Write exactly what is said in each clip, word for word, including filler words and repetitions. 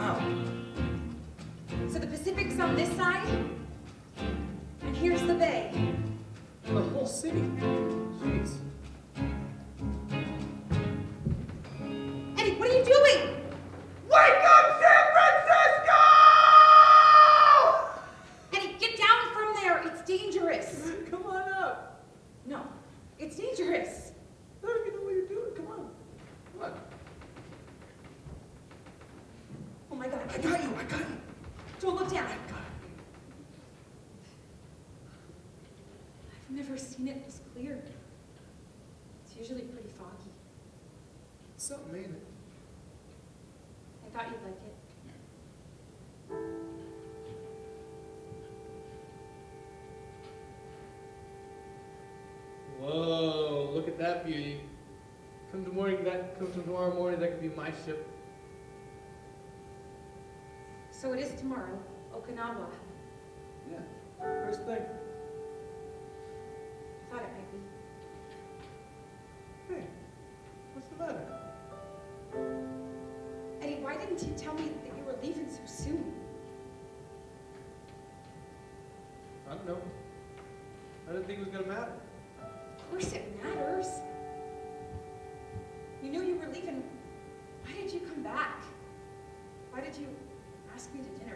How? So the Pacific's on this side, and here's the bay. The whole city. Jeez. Eddie, what are you doing? Wake up, San Francisco! Eddie, get down from there. It's dangerous. Come on up. No, it's dangerous. I don't even know what you're doing. Come on. Come on. Oh my God. I got you. I got you. Don't look down. I got I've never seen it this clear. It's usually pretty foggy. you. It's something, ain't it? I thought you'd like it. Whoa, look at that beauty. Come to morning that come tomorrow morning, that could be my ship. So it is tomorrow, Okinawa. Yeah. First thing. I thought it might be. Hey, what's the matter? Eddie, why didn't you tell me that you were leaving so soon? I don't know. I didn't think it was gonna matter. Of course it matters. You knew you were leaving. Why did you come back? Why did you ask me to dinner?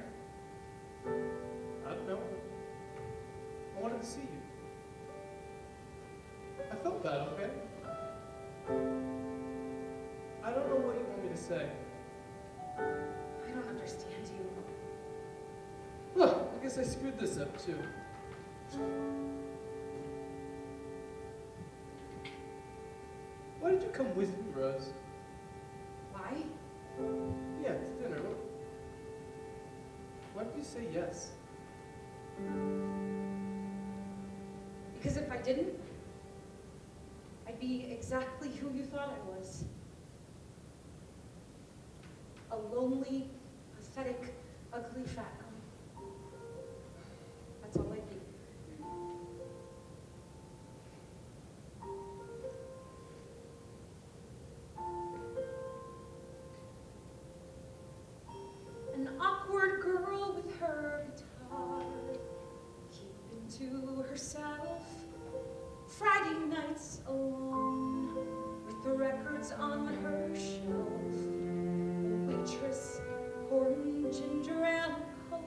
I don't know. I wanted to see you. I felt bad, okay? I don't know what you want me to say. I don't understand you. Well, I guess I screwed this up too. Why did you come with me, Rose? Why? Yeah, it's dinner. Why did you say yes? Because if I didn't, I'd be exactly who you thought I was. A lonely, pathetic, ugly fat girl. That's all I'd be. An awkward girl with her guitar, keeping to herself. Friday nights alone, with the records on her shelf. A waitress pouring ginger ale and coke.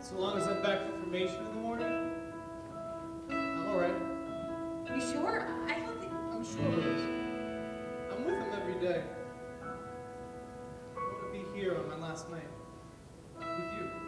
So long as I'm back for formation in the morning, I'm all right. You sure? I thought that... I'm sure, Rose. I'm with him every day. I want to be here on my last night with you.